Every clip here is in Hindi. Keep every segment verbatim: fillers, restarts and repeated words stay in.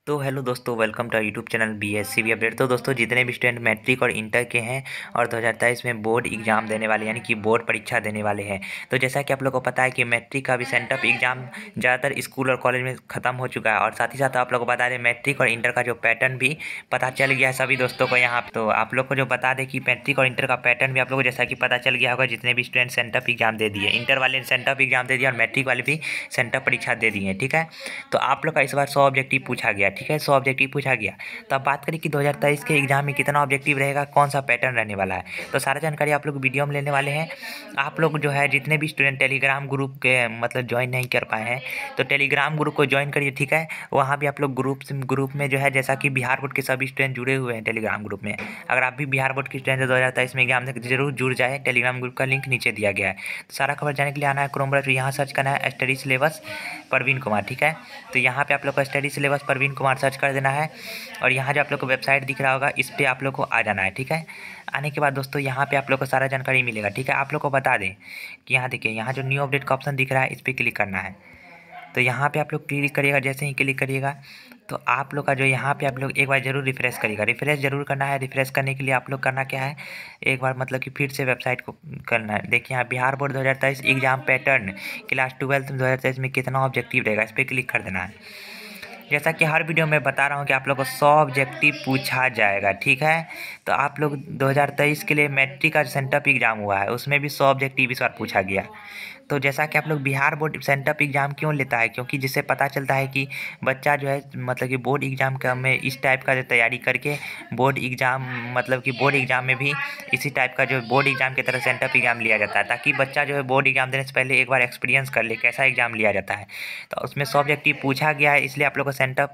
तो हेलो दोस्तों, welcome to YouTube channel B S C B update. तो दोस्तों, जितने भी स्टूडेंट मैट्रिक और इंटर के हैं और दो हज़ार तेईस में बोर्ड एग्जाम देने वाले यानी कि बोर्ड परीक्षा देने वाले हैं, तो जैसा कि आप लोगों को पता है कि मैट्रिक का भी सेंटअप एग्जाम ज़्यादातर स्कूल और कॉलेज में ख़त्म हो चुका है। और साथ ही साथ आप लोगों को बता दें, मैट्रिक और इंटर का जो पैटर्न भी पता चल गया है सभी दोस्तों को यहाँ। तो आप लोग को जो बता दें कि मैट्रिक और इंटर का पैटर्न भी आप लोग को जैसा कि पता चल गया होगा, जितने भी स्टूडेंट सेंटअप एग्जाम दे दिए, इंटर वाले ने सेंटअप एग्जाम दे दिया और मैट्रिक वाले भी सेंटअप परीक्षा दे दी है। ठीक है, तो आप लोग का इस बार सौ ऑब्जेक्टिव पूछा गया। ठीक है, सौ ऑब्जेक्टिव पूछा गया। तो अब बात करें कि दो हज़ार तेईस के एग्जाम में कितना ऑब्जेक्टिव रहेगा, कौन सा पैटर्न रहने वाला है, तो सारा जानकारी आप लोग वीडियो में लेने वाले हैं। आप लोग जो है जितने भी स्टूडेंट टेलीग्राम ग्रुप के मतलब ज्वाइन नहीं कर पाए हैं, तो टेलीग्राम ग्रुप को ज्वाइन करिए। ठीक है, वहाँ भी आप लोग ग्रुप ग्रुप में जो है, जैसा कि बिहार बोर्ड के सभी स्टूडेंट जुड़े हुए हैं टेलीग्राम ग्रुप में। अगर आप भी बिहार बोर्ड के स्टूडेंट दो हज़ार तेईस में एग्जाम से जरूर जुड़ जाए। टेलीग्राम ग्रुप का लिंक नीचे दिया गया है। तो सारा खबर जाने के लिए आना है क्रोम ब्राउज़र, यहाँ सर्च करना है स्टडी सिलेबस परवीन कुमार। ठीक है, तो यहाँ पे आप लोग को study syllabus Parveen Kumar search कर देना है और यहाँ जो आप लोग को वेबसाइट दिख रहा होगा, इस पर आप लोग को आ जाना है। ठीक है, आने के बाद दोस्तों यहाँ पे आप लोग को सारा जानकारी मिलेगा। ठीक है, आप लोग को बता दें कि यहाँ देखिए, यहाँ जो न्यू अपडेट का ऑप्शन दिख रहा है, इस पर क्लिक करना है। तो यहाँ पे आप लोग क्लिक करिएगा। जैसे ही क्लिक करिएगा तो आप लोग का जो यहाँ पे आप लोग एक बार ज़रूर रिफ्रेश करिएगा। रिफ्रेश ज़रूर करना है। रिफ्रेश करने के लिए आप लोग करना क्या है, एक बार मतलब कि फिर से वेबसाइट को करना है। देखिए यहाँ बिहार बोर्ड दो हज़ार तेईस एग्जाम पैटर्न क्लास ट्वेल्थ में दो हज़ार तेईस में कितना ऑब्जेक्टिव रहेगा, इस पर क्लिक कर देना है। जैसा कि हर वीडियो में बता रहा हूँ कि आप लोग को सौ ऑब्जेक्टिव पूछा जाएगा। ठीक है, तो आप लोग दो हज़ार तेईस के लिए मैट्रिक का सेंटअप एग्जाम हुआ है, उसमें भी सौ ऑब्जेक्टिव इस बार पूछा गया। तो जैसा कि आप लोग बिहार बोर्ड सेंटअप एग्जाम क्यों लेता है, क्योंकि जिससे पता चलता है कि बच्चा जो है मतलब कि बोर्ड एग्जाम का में इस टाइप का जो तैयारी करके बोर्ड एग्जाम मतलब कि बोर्ड एग्जाम में भी इसी टाइप का जो बोर्ड एग्जाम की तरह सेंटअप एग्जाम लिया जाता है, ताकि बच्चा जो है बोर्ड एग्जाम देने से पहले एक बार एक्सपीरियंस कर ले कैसा एग्जाम लिया जाता है। तो उसमें सौ ऑब्जेक्टिव पूछा गया है, इसलिए आप लोग को सेंटअप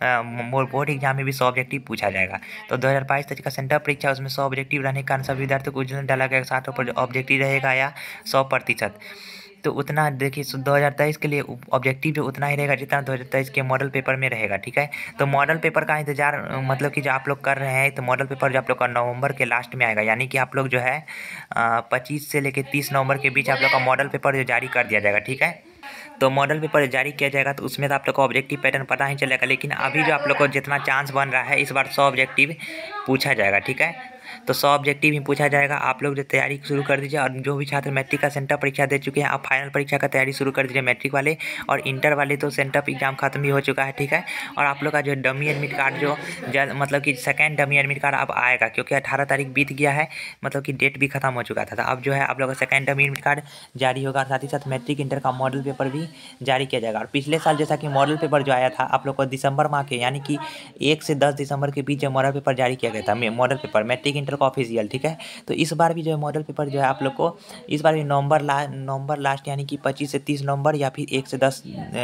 बोर्ड एग्जाम में भी सौ ऑब्जेक्टिव पूछा जाएगा। तो दो हज़ार बाईस तक का सेंटअप परीक्षा, उसमें सौ ऑब्जेक्टिव रहने के कारण सभी विद्यार्थियों को उज्जवल डाला गया साठ ऑब्जेक्टिव रहेगा या सौ प्रतिशत। तो उतना देखिए, दो हज़ार तेईस के लिए ऑब्जेक्टिव जो उतना ही रहेगा जितना दो हज़ार तेईस के मॉडल पेपर में रहेगा। ठीक है, तो मॉडल पेपर का इंतजार मतलब कि जो आप लोग कर रहे हैं, तो मॉडल पेपर जो आप लोग का नवंबर के लास्ट में आएगा, यानी कि आप लोग जो है पच्चीस से लेकर तीस नवंबर के बीच आप लोग का मॉडल पेपर जो जारी कर दिया जाएगा। ठीक है, तो मॉडल पेपर जारी किया जाएगा, तो उसमें तो आप लोग को ऑब्जेक्टिव पैटर्न पता ही चलेगा। लेकिन अभी जो आप लोग को जितना चांस बन रहा है, इस बार सौ ऑब्जेक्टिव पूछा जाएगा। ठीक है, तो सौ ऑब्जेक्टिव ही पूछा जाएगा। आप लोग जो तैयारी शुरू कर दीजिए, और जो भी छात्र मैट्रिक का सेंटअप परीक्षा दे चुके हैं, आप फाइनल परीक्षा का तैयारी शुरू कर दीजिए मैट्रिक वाले। और इंटर वाले तो सेंटअप एग्जाम खत्म भी हो चुका है। ठीक है, और आप लोग का जो डमी एडमिट कार्ड जो मतलब कि सेकेंड डमी एडमिट कार्ड अब आएगा, क्योंकि अठारह तारीख बीत गया है, मतलब कि डेट भी खत्म हो चुका था। तो अब जो है आप लोग का सेकेंड डमी एडमिट कार्ड जारी होगा। साथ ही साथ मैट्रिक इंटर का मॉडल पेपर भी जारी किया जाएगा। और पिछले साल जैसा कि मॉडल पेपर जो आया था आप लोग को दिसंबर माह के, यानी कि एक से दस दिसंबर के बीच मॉडल पेपर जारी किया गया था, मॉडल पेपर मैट्रिक इंटर का ऑफिशियल। ठीक है, तो इस बार भी जो है मॉडल पेपर जो है आप लोग को इस बार भी नवंबर ला नवंबर लास्ट यानी कि पच्चीस से तीस नवंबर या फिर एक से दस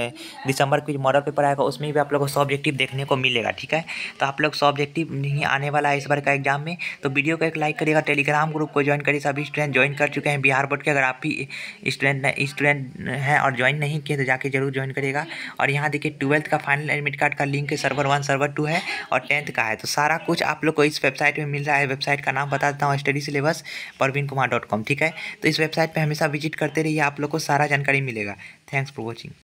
दिसंबर को मॉडल पेपर आएगा, उसमें भी आप लोग को सौ ऑब्जेक्टिव देखने को मिलेगा। ठीक है, तो आप लोग सौ ऑब्जेक्टिव नहीं आने वाला है इस बार का एग्जाम में। तो वीडियो को एक लाइक करिएगा, टेलीग्राम ग्रुप को ज्वाइन करिए। सभी स्टूडेंट ज्वाइन कर चुके हैं बिहार बोर्ड के। अगर आप भी स्टूडेंट स्टूडेंट हैं और ज्वाइन नहीं किए तो जाके जरूर ज्वाइन करिएगा। और यहाँ देखिए ट्वेल्थ का फाइनल एडमिट कार्ड का लिंक है, सर्वर वन सर्वर टू है और टेंथ का है। तो सारा कुछ आप लोग को इस वेबसाइट में मिल रहा है। वेबसाइट का नाम बता देता हूँ, study syllabus Parveen Kumar dot com. ठीक है, तो इस वेबसाइट पे हमेशा विजिट करते रहिए, आप लोग को सारा जानकारी मिलेगा। Thanks for watching.